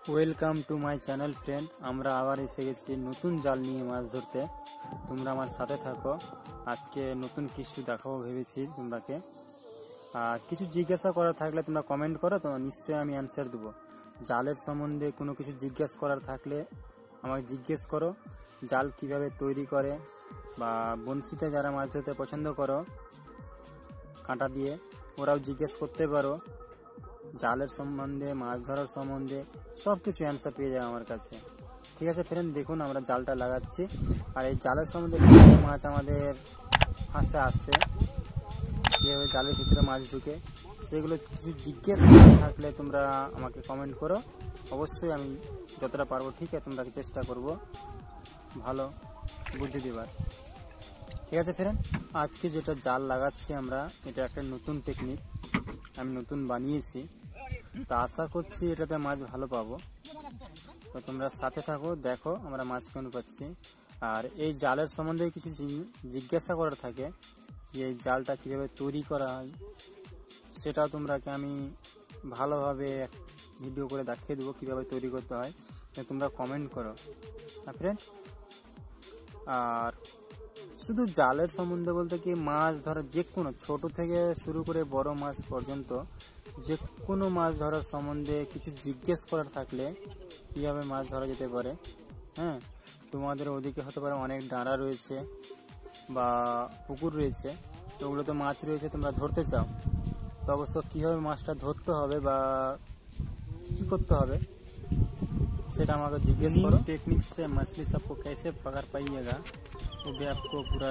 Welcome to my channel friend. আমরা আবার এসে গেছি নতুন জাল নিয়ে মাছ ধরতে। তোমরা আমার সাথে থাকো। আজকে নতুন কিছু দেখাবো ভেবেছি তোমরাকে। আর কিছু জিজ্ঞাসা করার থাকলে তোমরা কমেন্ট করো, তো নিশ্চয়ই আমি অ্যান্সার দেবো। জালের সম্বন্ধে কোনো কিছু জিজ্ঞেস করার থাকলে আমাকে জিজ্ঞেস করো। জাল কিভাবে তৈরি করে, বা বনশিতে যারা মাছ ধরতে পছন্দ করো কাঁটা দিয়ে, ওরাও জিজ্ঞেস করতে পারো। জালের সম্বন্ধে, মাছ ধরার সম্বন্ধে সব কিছু অ্যান্সার পেয়ে যাবে আমার কাছে। ঠিক আছে ফ্রেন্ড, দেখুন আমরা জালটা লাগাচ্ছি। আর এই জালের সম্বন্ধে মাছ আমাদের ফাঁসে আসছে, কীভাবে জালের ভিতরে মাছ ঢুকে, সেগুলো কিছু জিজ্ঞেস করার থাকলে তোমরা আমাকে কমেন্ট করো। অবশ্যই আমি যতটা পারবো ঠিক আছে তোমরা চেষ্টা করব ভালো বুদ্ধি দেবার। ঠিক আছে ফ্রেন্ড, আজকে যেটা জাল লাগাচ্ছি আমরা, এটা একটা নতুন টেকনিক আমি নতুন বানিয়েছি। তো আশা করছি এটাতে মাছ ভালো পাবো। তো তোমরা সাথে থাকো, দেখো আমরা মাছ কেন পাচ্ছি। আর এই জালের সম্বন্ধে কিছু জিজ্ঞাসা করার থাকে, যে এই জালটা কীভাবে তৈরি করা হয় সেটাও তোমরাকে আমি ভালোভাবে ভিডিও করে দেখিয়ে দেবো কীভাবে তৈরি করতে হয়। তোমরা কমেন্ট করো ফ্রেন্ড। আর শুধু জালের সম্বন্ধে বলতে কি, মাছ ধরা যে কোনো ছোট থেকে শুরু করে বড় মাছ পর্যন্ত যে কোনো মাছ ধরার সম্বন্ধে কিছু জিজ্ঞেস করার থাকলে কীভাবে মাছ ধরা যেতে পারে। হ্যাঁ, তোমাদের ওদিকে হতে পারে অনেক ডাঁড়া রয়েছে বা পুকুর রয়েছে, তো ওগুলোতে মাছ রয়েছে, তোমরা ধরতে চাও, তো অবশ্য কীভাবে মাছটা ধরতে হবে বা কী করতে হবে সেটা আমাকে जिज्ञेस करो। टेक्निक से मछली सबको कैसे पकड़ पाइएगा वो भी आपको पूरा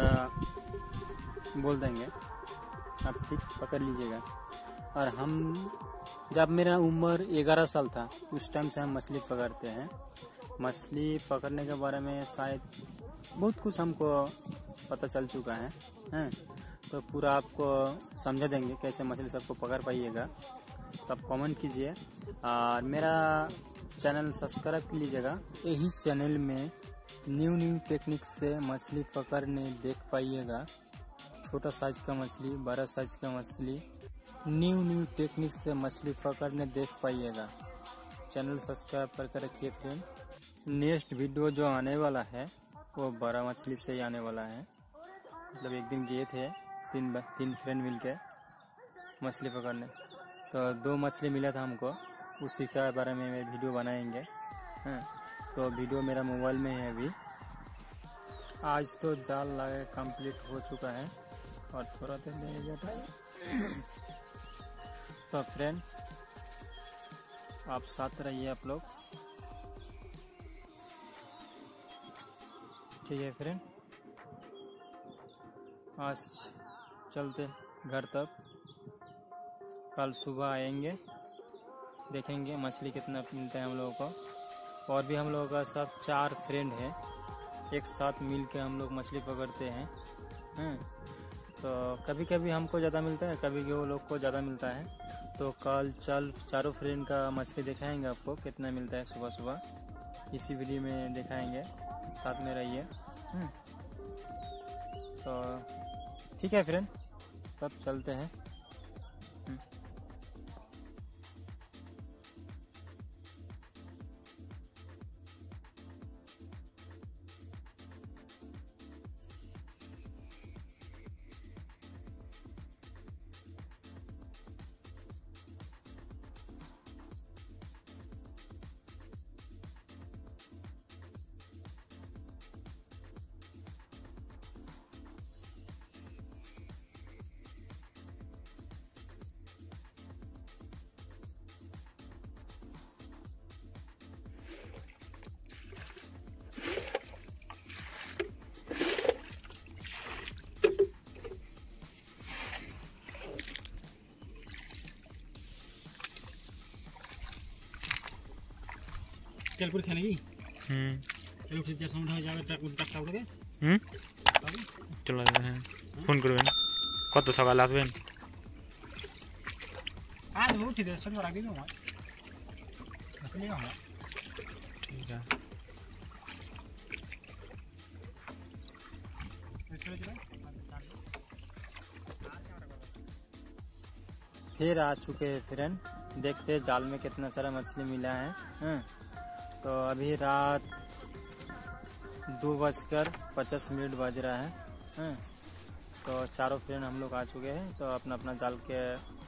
बोल देंगे, आप ठीक पकड़ लीजिएगा। और हम जब मेरा उम्र 11 साल था उस टाइम से हम मछली पकड़ते हैं। मछली पकड़ने के बारे में शायद बहुत कुछ हमको पता चल चुका है, हैं? तो पूरा आपको समझा देंगे कैसे मछली सबको पकड़ पाइएगा। तो आप कमेंट कीजिए और मेरा चैनल सब्सक्राइब कर लीजिएगा। यही चैनल में न्यू टेक्निक से मछली पकड़ने देख पाइएगा। छोटा साइज का मछली, बड़ा साइज का मछली, न्यू टेक्निक से मछली पकड़ने देख पाइएगा। चैनल सब्सक्राइब करके रखिए फ्रेंड। नेक्स्ट वीडियो जो आने वाला है वो बड़ा मछली से ही आने वाला है। मतलब एक दिन गए थे तीन फ्रेंड मिलके मछली पकड़ने, तो 2 मछली मिला था हमको, उसी के बारे में वीडियो बनाएंगे। हाँ, तो वीडियो मेरा मोबाइल में है अभी। आज तो जाल लगा कंप्लीट हो चुका है और थोड़ा देर लगेगा। तो फ्रेंड आप साथ रहिए आप लोग, ठीक है फ्रेंड। आज चलते घर तक, कल सुबह आएंगे, देखेंगे मछली कितना मिलता है हम लोगों को। और भी हम लोगों का सब 4 फ्रेंड हैं, एक साथ मिल के हम लोग मछली पकड़ते हैं। तो कभी कभी हमको ज़्यादा मिलता है, कभी वो लोग को ज़्यादा मिलता है। तो कल चारों फ्रेंड का मछली दिखाएंगे आपको कितना मिलता है सुबह सुबह, इसी वीडियो में दिखाएंगे, साथ में रहिए। तो ठीक है फ्रेंड, तब चलते हैं। তেল পরীক্ষা নাকি? তেল উঠে যাওয়ার সময় হয়ে যাবে, টাকা উঠে চলে যাবে। হ্যাঁ, ফোন করবেন। কত সকালে আসবেন? আসবো, উঠে দেবে, শনিবার আগে দেবো আমার। ঠিক আছে। फिर आ चुके हैं फ्रेंड देखते हैं जाल में कितना सारा मछली मिला है। हाँ, तो अभी रात 2:50 बज रहा है। हाँ, तो चारों फ्रेंड हम लोग आ चुके हैं, तो अपना अपना जाल के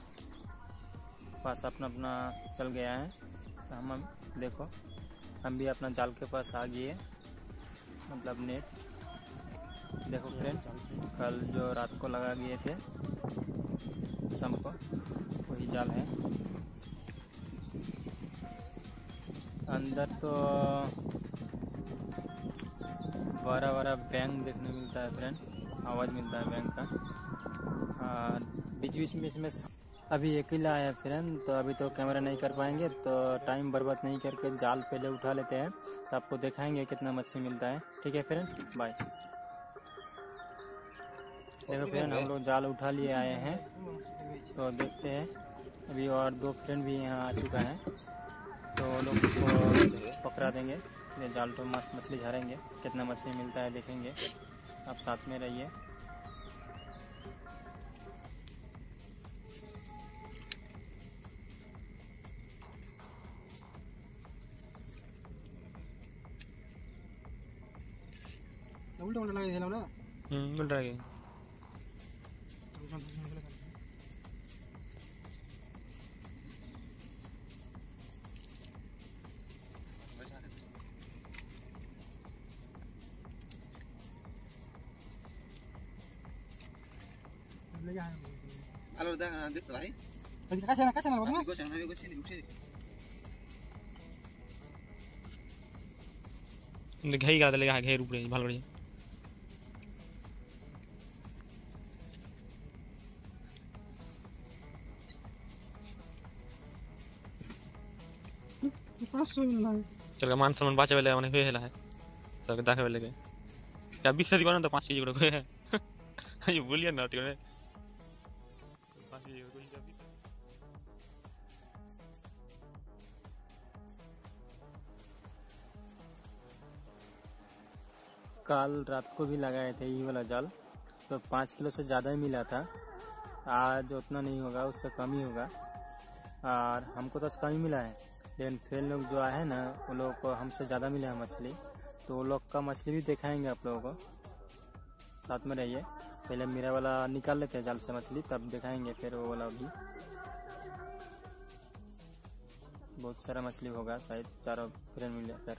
पास अपना अपना चल गया है। तो हम देखो हम भी अपना जाल के पास आ गए, मतलब नेट। देखो फ्रेंड, कल जो रात को लगा गए थे शाम को, वही जाल है। अंदर तो बड़ा बड़ा बैंक देखने मिलता है फ्रेंड, आवाज़ मिलता है बैंक का। बीच बीच में इसमें अभी अकेला आया फ्रेंड, तो अभी तो कैमरा नहीं कर पाएंगे, तो टाइम बर्बाद नहीं करके जाल पहले उठा लेते हैं, तो आपको दिखाएंगे कितना मच्छी मिलता है। ठीक है फ्रेंड, बाय। देखो फ्रेंड, हम लोग जाल उठा लिए आए हैं, तो देखते हैं। अभी और 2 फ्रेंड भी यहाँ आ चुका है, तो वो लोग को पकड़ा देंगे। ये जाल तो मस्त मछली झाड़ेंगे, कितना मछली मिलता है देखेंगे। आप साथ में रहिए। उल्टा उल्टा लगा दिया ना। उल्टा गया। Halo, udah lanjut lagi. Kasih lah, Bang. Gue sini. ঘাই গেল তাহলে ঘাইয়ের উপরে ভালো করে। चल मान सम्मान बाँचे वाले অনেক হয়ে গেল है, তোকে দেখাবে লাগে। क्या বিশ্বাস দিবা না তো 5 কেজি করে কই। ये बोलिए ना ठीक है। 5 केजी করে কই যাবি। कल रात को भी लगाए थे ये वाला जाल, तो 5 किलो से ज़्यादा ही मिला था। आज उतना नहीं होगा, उससे कम ही होगा। और हमको तो कम ही मिला है, लेकिन फ्रेंड लोग जो आए हैं ना, वो लोग को हमसे ज़्यादा मिला है मछली, तो वो लोग का मछली भी दिखाएंगे आप लोगों को। साथ में रहिए। पहले मेरा वाला निकाल लेते हैं जाल से मछली, तब दिखाएंगे फिर वो वाला भी। बहुत सारा मछली होगा शायद, चारों फ्रेंड मिलकर।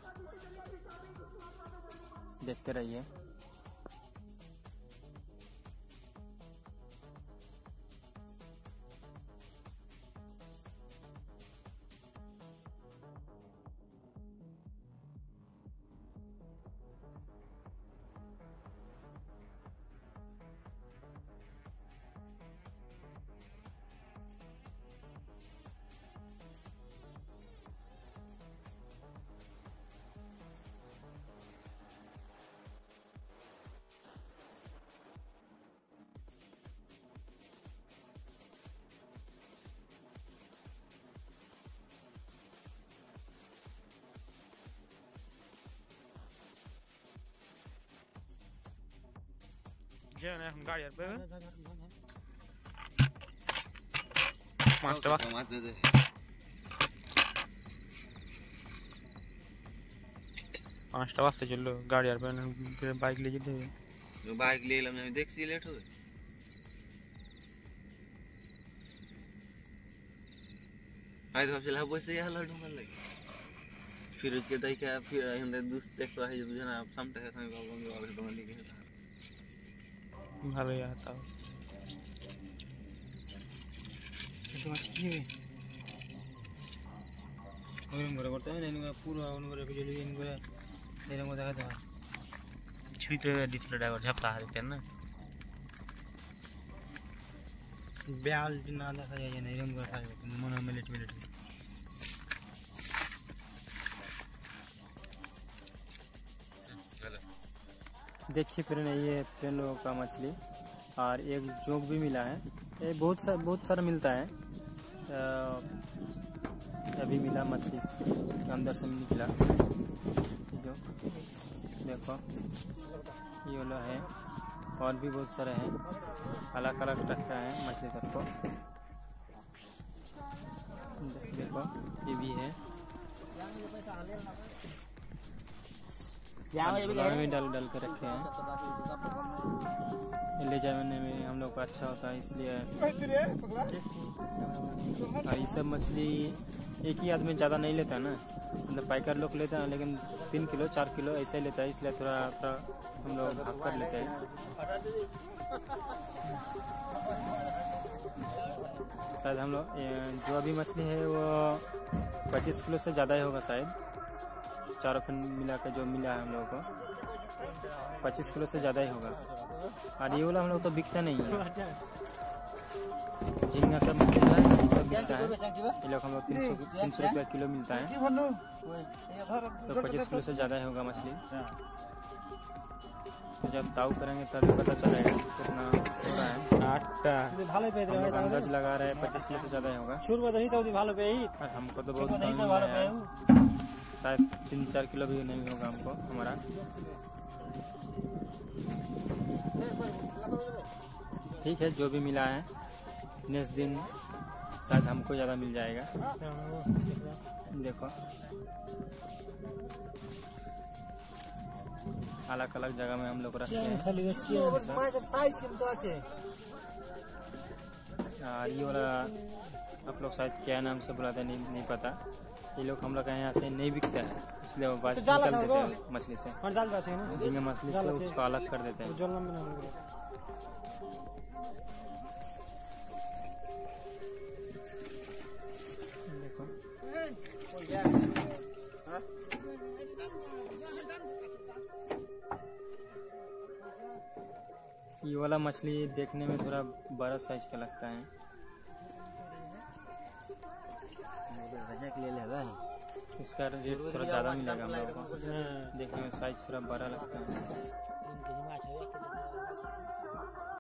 देखते रहिए। যে না এখন গাড়ি আর পাবে 5টা বাস। 5টা বাসতে চললো, গাড়ি আর পাবে না, বাইক নিয়ে যেতে হবে। বাইক নিয়ে এলাম, আমি দেখছি লেট হবে। আমি তো ভাবছিলাম বসে হলো ঢুকার লাগে। फिरोज के दाई क्या फिर हिंदे दोस्त देख तो है जो जना समटा है हमें बाबू वाले तो लिखे है ভালোই आता तो आज की है और मेरे करते हैं इनका पूरा उनका वीडियो लिए इनको मेरे को देखा था छुईते डिस्प्ले ड्राइवर झपता है ना ब्याल ना देखा जाए नहीं इनको था मन मिनट देखिए फिर ये फ्रेंड लोगों का मछली और एक जोक भी मिला है। ये बहुत सारा मिलता है। अभी मिला मछली के अंदर से निकला जो देखो ये वाला है, और भी बहुत सारे हैं, अलग अलग रखता है मछली सबको। देखो ये भी है, में डाल डाल कर रखे हैं। ले जाने में हम लोग को अच्छा होता है, इसलिए। और ये सब मछली एक ही आदमी ज़्यादा नहीं लेता ना, मतलब पाइकर लोग लेते हैं, लेकिन 3 किलो 4 किलो ऐसा ही लेता है, इसलिए थोड़ा हम लोग भाग कर लेते हैं। शायद हम लोग जो अभी मछली है वो 25 किलो से ज़्यादा ही होगा शायद, चारों फिन मिला के जो मिला है हम लोगों को 25 किलो से ज़्यादा ही होगा। और ये वाला हम लोग तो बिकता नहीं है, झींगा सब मछली है ये सब बिकता है। ये लोग हम लोग 300 रुपया किलो मिलता है, तो 25 किलो से ज़्यादा ही होगा मछली। तो जब ताऊ करेंगे तभी पता चलेगा कितना होता है। अंदाज लगा रहे हैं 25 किलो से ज़्यादा ही होगा, और हमको तो बहुत शायद 3-4 किलो भी नहीं होगा हमको हमारा। ठीक है, जो भी मिला है नेक्स्ट दिन शायद हमको ज़्यादा मिल जाएगा। देखो अलग अलग जगह में हम लोग रखते हैं। और ये वाला आप लोग शायद क्या नाम से बुलाते हैं नहीं पता। ये लोग हम लोग यहाँ से नहीं बिकता है, इसलिए वो बात निकाल देते हैं मछली से, झींगा मछली से उसको अलग कर देते हैं। देखो ये वाला मछली देखने में थोड़ा बड़ा साइज का लगता है, इसका रेट थोड़ा ज़्यादा मिलेगा हम लोगों को। देखने में साइज थोड़ा बड़ा लगता है।